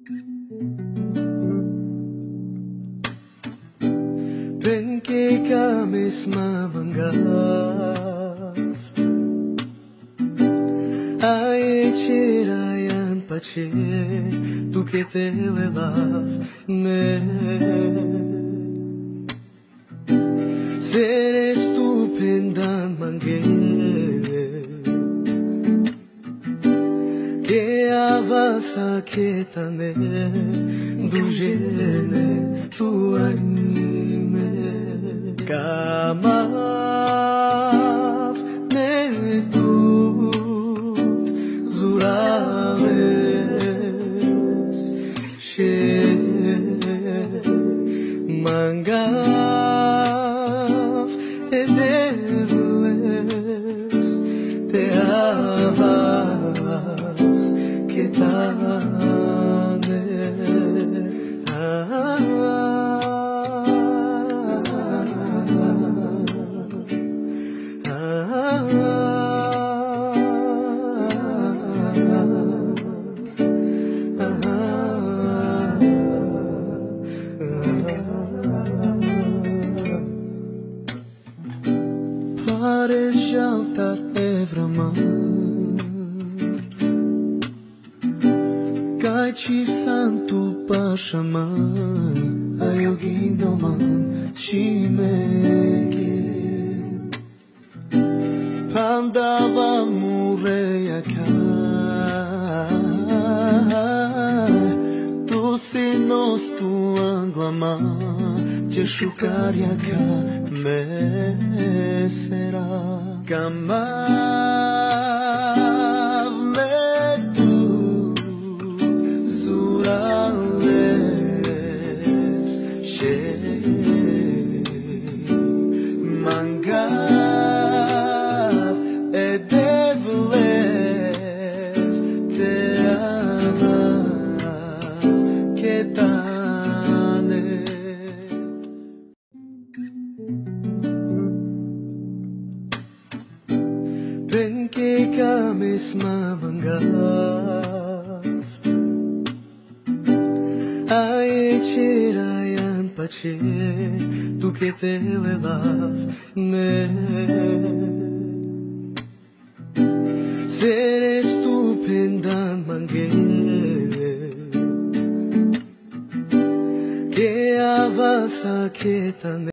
Ben que camis mamanggap Ay chirayan pache Tu que te lelav me Ser estupenda mangue Que avasa que também do gene tu anime Kamav me tu zuraves she mangav ederles te avas que tane Pares jaltar evraman Caici santu pashaman Ayogindoman chimege Pandava mureyaka Tu sinos tu anglama Jeshukarjaka mesera Kamav me tu zurales she mangav edevles te avas que tane Ben que camis mamanggap Ay chirayan pache Tu que te lelav me Ser estupenda mangue Que avasa que também